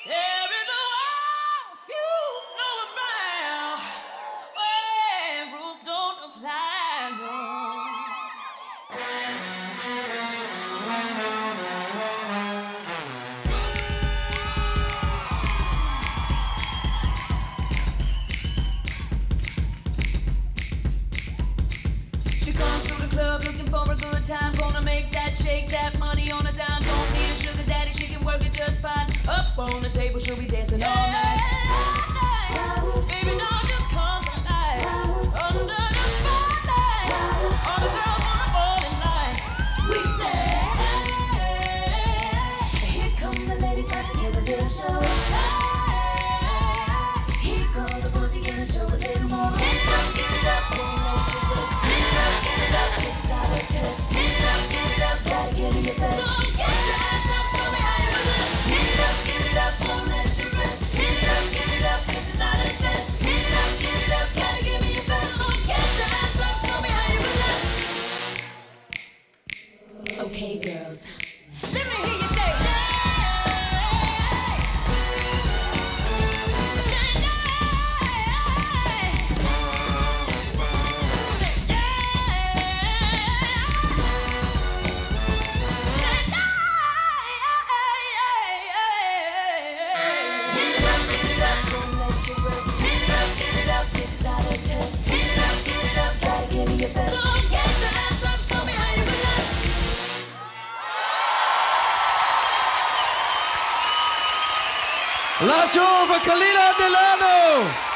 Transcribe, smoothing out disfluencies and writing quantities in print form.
There is a world few know about where rules don't apply, no. She comes through the club looking for a good time, gonna make that shake that money on a dime. Don't need a sugar daddy, she can work it just fine. Up on the table, she'll be dancing all night. Baby, now just come alive. Under the spotlight, all the girls wanna fall in line. We say, here come the ladies, about to give a little show. Here go the boys, gonna show a little more. Get it up, don't let you rest. Get it up, this is not a test. Get it up, gotta give me your best. So get your ass up, show me how you do it. Get it up, don't let you rest. Get it up, this is not a test. Get it up, gotta give me your best. So get your ass up, show me how you do it. Okay, girls, let me hear you say, Laat je over Kalila and Delano.